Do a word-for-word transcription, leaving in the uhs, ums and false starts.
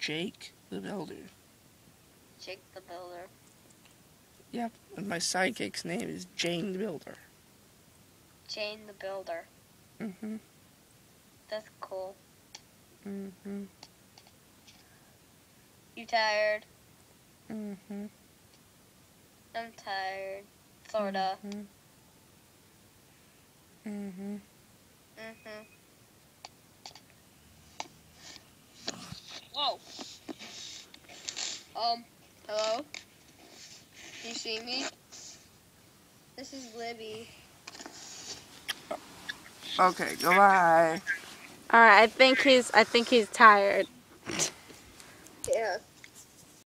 Jake the Builder. Jake the Builder. Yep, and my sidekick's name is Jane the Builder. Jane the Builder. Mm-hmm. That's cool. Mm-hmm. You tired? Mm-hmm. I'm tired. Sorta. Mm-hmm. Mm-hmm. Mm-hmm. Whoa. Um, hello? Do you see me? This is Libby. Okay, goodbye. All right, I think he's I think he's tired.